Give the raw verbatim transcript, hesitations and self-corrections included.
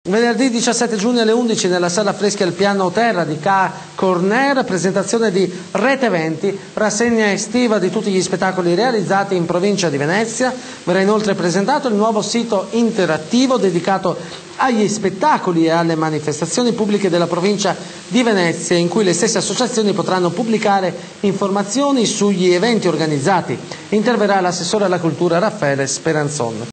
Venerdì diciassette giugno alle undici nella sala Freschi al piano terra di Ca Corner, presentazione di Rete Eventi, rassegna estiva di tutti gli spettacoli realizzati in provincia di Venezia. Verrà inoltre presentato il nuovo sito interattivo dedicato agli spettacoli e alle manifestazioni pubbliche della provincia di Venezia, in cui le stesse associazioni potranno pubblicare informazioni sugli eventi organizzati. Interverrà l'assessore alla cultura Raffaele Speranzon.